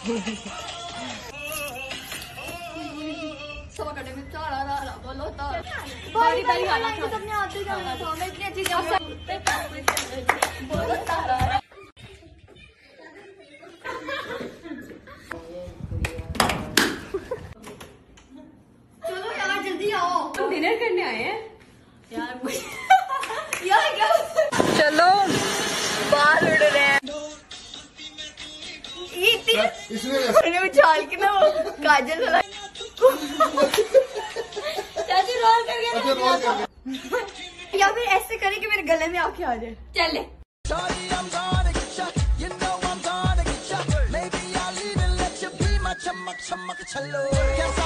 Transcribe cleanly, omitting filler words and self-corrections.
बोलो तो बारी बारी वाला था, सबने आते जाना था, मैं इतनी अच्छी चलो यार जल्दी आओ, हम डिनर करने आए हैं यार। यार क्या चलो बाल उड़ रहे हैं, इसने उछाल के ना वो काजल वाला रोल कर या फिर ऐसे करे कि मेरे गले में आके आ जाए। चले चले